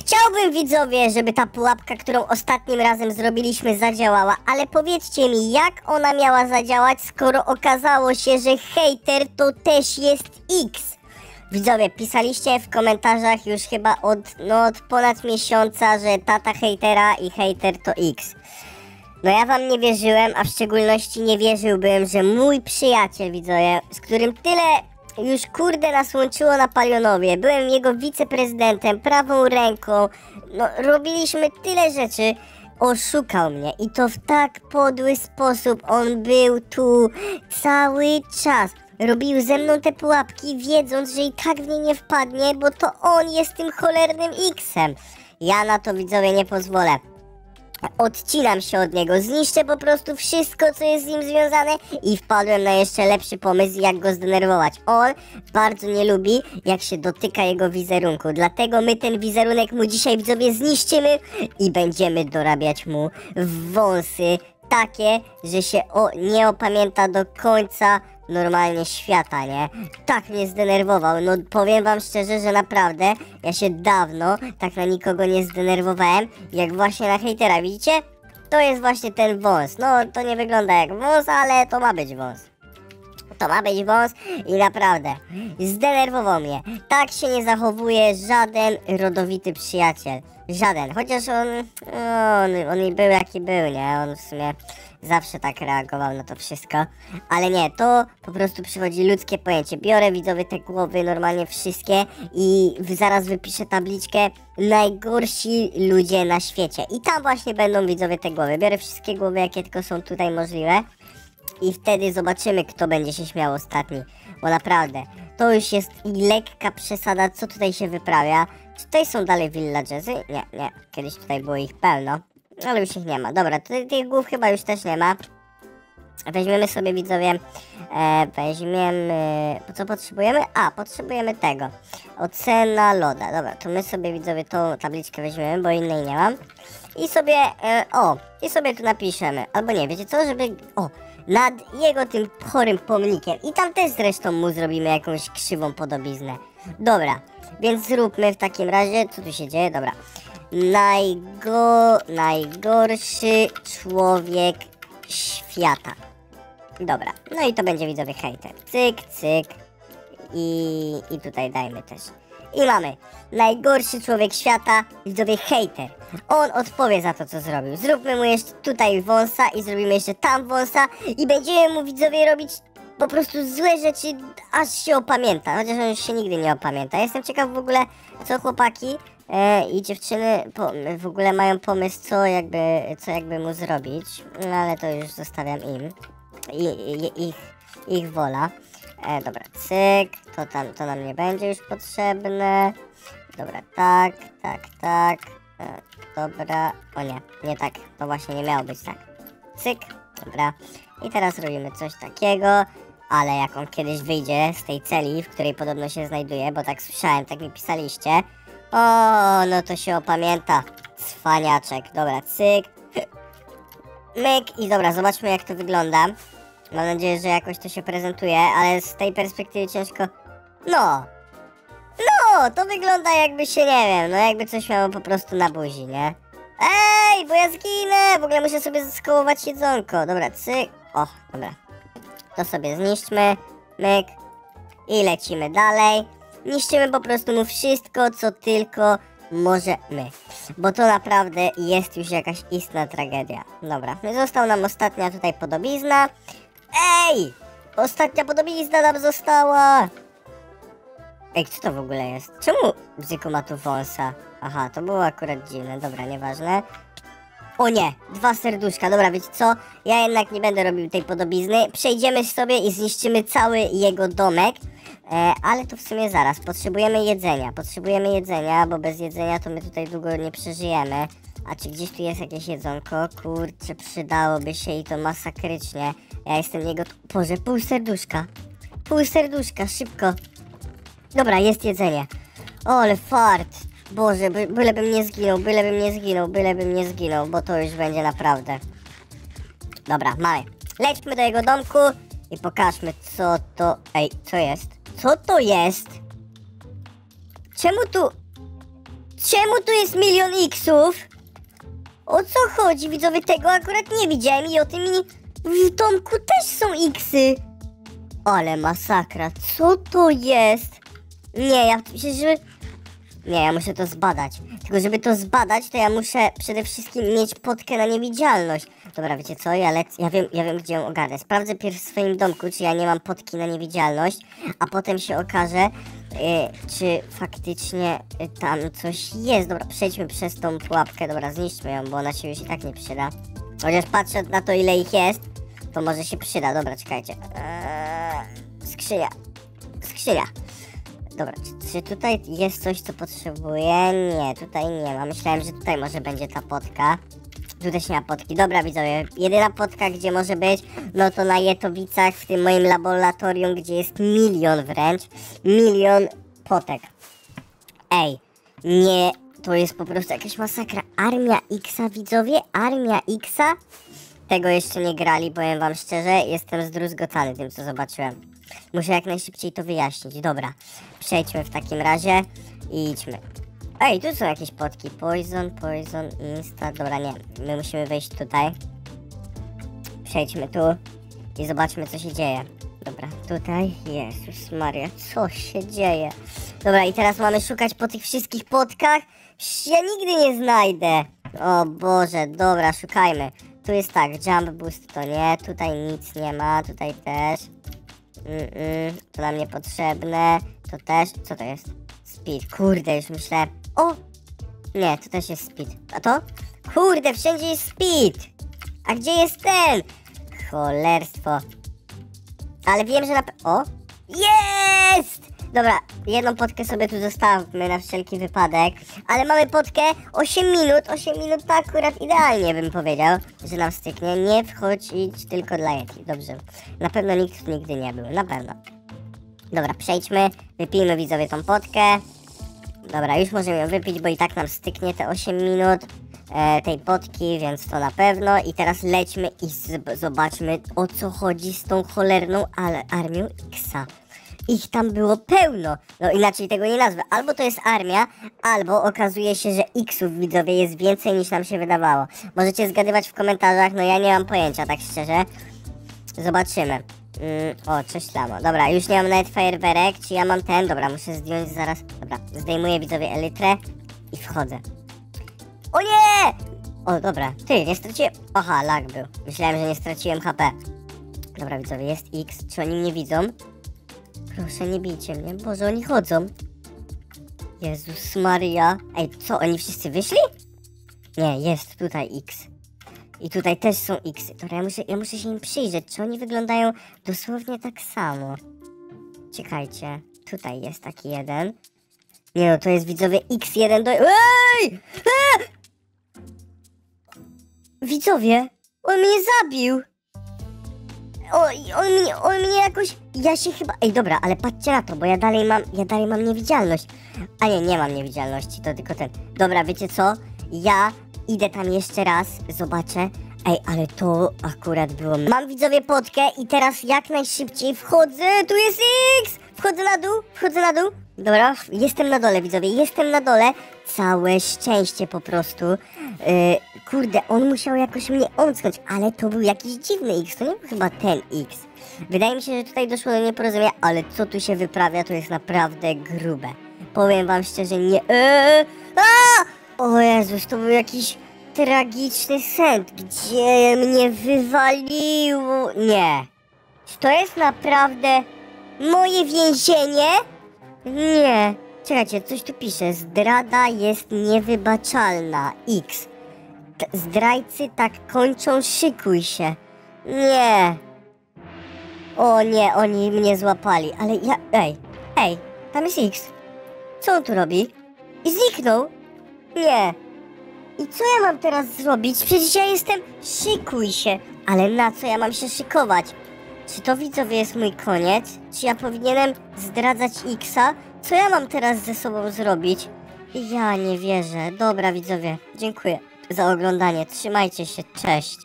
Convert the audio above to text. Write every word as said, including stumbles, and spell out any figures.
Chciałbym, widzowie, żeby ta pułapka, którą ostatnim razem zrobiliśmy, zadziałała, ale powiedzcie mi, jak ona miała zadziałać, skoro okazało się, że hejter to też jest X. Widzowie, pisaliście w komentarzach już chyba od, no, od ponad miesiąca, że tata hejtera i hejter to X. No ja wam nie wierzyłem, a w szczególności nie wierzyłbym, że mój przyjaciel, widzowie, z którym tyle już kurde nas łączyło na Palionowie, byłem jego wiceprezydentem, prawą ręką, no robiliśmy tyle rzeczy, oszukał mnie i to w tak podły sposób. On był tu cały czas. Robił ze mną te pułapki, wiedząc, że i tak w nie nie wpadnie, bo to on jest tym cholernym X-em. Ja na to, widzowie, nie pozwolę. Odcinam się od niego, zniszczę po prostu wszystko, co jest z nim związane i wpadłem na jeszcze lepszy pomysł, jak go zdenerwować. On bardzo nie lubi, jak się dotyka jego wizerunku, dlatego my ten wizerunek mu dzisiaj, widzowie, zniszczymy i będziemy dorabiać mu wąsy takie, że się o, nie opamięta do końca normalnie świata, nie? Tak mnie zdenerwował, no powiem wam szczerze, że naprawdę ja się dawno tak na nikogo nie zdenerwowałem, jak właśnie na hejtera, widzicie? To jest właśnie ten wąs, no to nie wygląda jak wąs, ale to ma być wąs. To ma być wąs i naprawdę zdenerwował mnie. Tak się nie zachowuje żaden rodowity przyjaciel. Żaden, chociaż on, on, on był jaki był, nie? On w sumie zawsze tak reagował na to wszystko. Ale nie, to po prostu przychodzi ludzkie pojęcie. Biorę, widzowie, te głowy normalnie wszystkie i zaraz wypiszę tabliczkę najgorsi ludzie na świecie. I tam właśnie będą, widzowie, te głowy. Biorę wszystkie głowy, jakie tylko są tutaj możliwe. I wtedy zobaczymy, kto będzie się śmiał ostatni. Bo naprawdę, to już jest lekka przesada, co tutaj się wyprawia. Czy tutaj są dalej villagersy? Nie, nie. Kiedyś tutaj było ich pełno. Ale już ich nie ma. Dobra, tutaj tych głów chyba już też nie ma. Weźmiemy sobie, widzowie, e, weźmiemy... Co potrzebujemy? A, potrzebujemy tego. Ocena loda. Dobra, to my sobie, widzowie, tą tabliczkę weźmiemy, bo innej nie mam. I sobie, e, o, i sobie tu napiszemy. Albo nie, wiecie co, żeby... O, nad jego tym chorym pomnikiem. I tam też zresztą mu zrobimy jakąś krzywą podobiznę. Dobra, więc zróbmy w takim razie, co tu się dzieje, dobra. Najgo... Najgorszy człowiek świata. Dobra, no i to będzie, widzowie, hejter. Cyk, cyk. I, i tutaj dajmy też. I mamy najgorszy człowiek świata, widzowie, hejter. On odpowie za to, co zrobił. Zróbmy mu jeszcze tutaj wąsa i zrobimy jeszcze tam wąsa i będziemy mu, widzowie, robić po prostu złe rzeczy, aż się opamięta. Chociaż on już się nigdy nie opamięta. Jestem ciekaw w ogóle, co chłopaki e, i dziewczyny po, w ogóle mają pomysł, co jakby, co jakby mu zrobić. No ale to już zostawiam im. I, i, ich, ich wola. E, dobra, cyk, to tam, to nam nie będzie już potrzebne. Dobra, tak, tak, tak. E, dobra, o nie, nie tak, to właśnie nie miało być tak. Cyk, dobra. I teraz robimy coś takiego, ale jak on kiedyś wyjdzie z tej celi, w której podobno się znajduje, bo tak słyszałem, tak mi pisaliście. O, no to się opamięta, cwaniaczek. Dobra, cyk. Myk i dobra, zobaczmy, jak to wygląda. Mam nadzieję, że jakoś to się prezentuje, ale z tej perspektywy ciężko... No! No! To wygląda, jakby się, nie wiem, no jakby coś miało po prostu na buzi, nie? Ej, bo ja zginę! W ogóle muszę sobie skołować jedzonko. Dobra, cyk. O, dobra. To sobie zniszczmy. Myk. I lecimy dalej. Niszczymy po prostu mu wszystko, co tylko możemy. Bo to naprawdę jest już jakaś istna tragedia. Dobra, została nam ostatnia tutaj podobizna. Ej! Ostatnia podobizna nam została! Ej, co to w ogóle jest? Czemu Bzyku ma tu wąsa? Aha, to było akurat dziwne. Dobra, nieważne. O nie! Dwa serduszka. Dobra, wiecie co? Ja jednak nie będę robił tej podobizny. Przejdziemy sobie i zniszczymy cały jego domek. E, ale to w sumie zaraz. Potrzebujemy jedzenia. Potrzebujemy jedzenia, bo bez jedzenia to my tutaj długo nie przeżyjemy. A czy gdzieś tu jest jakieś jedzonko? Kurczę, przydałoby się i to masakrycznie. Ja jestem niego... Boże, pół serduszka. Pół serduszka, szybko. Dobra, jest jedzenie. O, ale fart. Boże, by, bylebym nie zginął, bylebym nie zginął, bylebym nie zginął, bo to już będzie naprawdę. Dobra, mamy. Lećmy do jego domku i pokażmy, co to... Ej, co jest? Co to jest? Czemu tu... Czemu tu jest milion Xów? O co chodzi, widzowie? Tego akurat nie widziałem i o tym mi... W domku też są Xy. Ale masakra, co to jest? Nie, ja przecież... Nie, ja muszę to zbadać. Tylko żeby to zbadać, to ja muszę przede wszystkim mieć potkę na niewidzialność. Dobra, wiecie co? Ja lecę, ja wiem, ja wiem gdzie ją ogarnę. Sprawdzę pierw w swoim domku, czy ja nie mam potki na niewidzialność, a potem się okaże, yy, czy faktycznie yy, tam coś jest. Dobra, przejdźmy przez tą pułapkę. Dobra, zniszczmy ją, bo ona się już i tak nie przyda. Chociaż patrząc na to, ile ich jest, to może się przyda. Dobra, czekajcie. Eee, skrzynia. Skrzynia. Dobra, czy, czy tutaj jest coś, co potrzebuję? Nie, tutaj nie ma. Myślałem, że tutaj może będzie ta potka. Tu też nie ma potki. Dobra, widzowie, jedyna potka, gdzie może być, no to na Jetowicach, w tym moim laboratorium, gdzie jest milion wręcz. Milion potek. Ej, nie, to jest po prostu jakaś masakra. Armia Xa, widzowie? Armia Xa? Tego jeszcze nie grali, powiem wam szczerze. Jestem zdruzgotany tym, co zobaczyłem. Muszę jak najszybciej to wyjaśnić. Dobra, przejdźmy w takim razie i idźmy. Ej, tu są jakieś potki. Poison, poison, insta. Dobra, nie. My musimy wejść tutaj. Przejdźmy tu i zobaczmy, co się dzieje. Dobra, tutaj. Jezus Maria, co się dzieje? Dobra, i teraz mamy szukać po tych wszystkich potkach. Ja nigdy nie znajdę. O Boże, dobra, szukajmy. Tu jest tak, jump boost to nie, tutaj nic nie ma, tutaj też. Mm -mm, to nam niepotrzebne, to też, co to jest? Speed, kurde, już myślę. O! Nie, to też jest speed. A to? Kurde, wszędzie jest speed! A gdzie jest ten? Cholerstwo. Ale wiem, że na... O! Jest! Dobra, jedną potkę sobie tu zostawmy na wszelki wypadek. Ale mamy potkę osiem minut. osiem minut to akurat idealnie bym powiedział, że nam styknie. Nie wchodzić tylko dla Yeti. Dobrze. Na pewno nikt tu nigdy nie był. Na pewno. Dobra, przejdźmy. Wypijmy, widzowie, tą potkę. Dobra, już możemy ją wypić, bo i tak nam styknie te osiem minut e, tej potki, więc to na pewno. I teraz lećmy i zobaczmy, o co chodzi z tą cholerną ale armią Xa. Ich tam było pełno, no inaczej tego nie nazwę. Albo to jest armia, albo okazuje się, że Xów, widzowie, jest więcej niż nam się wydawało. Możecie zgadywać w komentarzach, no ja nie mam pojęcia, tak szczerze. Zobaczymy. Mm, o, cześć Lamo. Dobra, już nie mam nawet fajerwerek, czy ja mam ten? Dobra, muszę zdjąć zaraz. Dobra, zdejmuję, widzowie, elytrę i wchodzę. O nie! O, dobra, ty, nie straciłem... Aha, lag był. Myślałem, że nie straciłem H P. Dobra, widzowie, jest X. Czy oni mnie widzą? Proszę, nie bijcie mnie. Boże, oni chodzą. Jezus Maria. Ej, co, oni wszyscy wyszli? Nie, jest tutaj X. I tutaj też są X. Dobra, ja muszę, ja muszę się im przyjrzeć, czy oni wyglądają dosłownie tak samo. Czekajcie. Tutaj jest taki jeden. Nie no, to jest, widzowie, X jeden do... Ej! Eee! Widzowie, on mnie zabił. O, on mnie, on mnie jakoś... Ja się chyba... Ej, dobra, ale patrzcie na to, bo ja dalej mam... Ja dalej mam niewidzialność. A nie, nie mam niewidzialności, to tylko ten... Dobra, wiecie co? Ja idę tam jeszcze raz, zobaczę. Ej, ale to akurat było... Mam, widzowie, potkę i teraz jak najszybciej wchodzę. Tu jest X! Wchodzę na dół, wchodzę na dół. Dobra, jestem na dole, widzowie, jestem na dole. Całe szczęście po prostu. Yy, kurde, on musiał jakoś mnie omsknąć, ale to był jakiś dziwny X, to nie był chyba ten X. Wydaje mi się, że tutaj doszło do nieporozumienia, ale co tu się wyprawia, to jest naprawdę grube. Powiem wam szczerze, nie... Eee, a! O Jezus, to był jakiś tragiczny sen, gdzie mnie wywaliło... Nie. Czy to jest naprawdę moje więzienie? Nie. Czekajcie, coś tu pisze. Zdrada jest niewybaczalna. X. T zdrajcy tak kończą, szykuj się. Nie. O nie, oni mnie złapali, ale ja... Ej, ej, tam jest X. Co on tu robi? I zniknął. Nie. I co ja mam teraz zrobić? Przecież ja jestem... Szykuj się. Ale na co ja mam się szykować? Czy to, widzowie, jest mój koniec? Czy ja powinienem zdradzać Xa? Co ja mam teraz ze sobą zrobić? Ja nie wierzę. Dobra, widzowie, dziękuję za oglądanie. Trzymajcie się, cześć.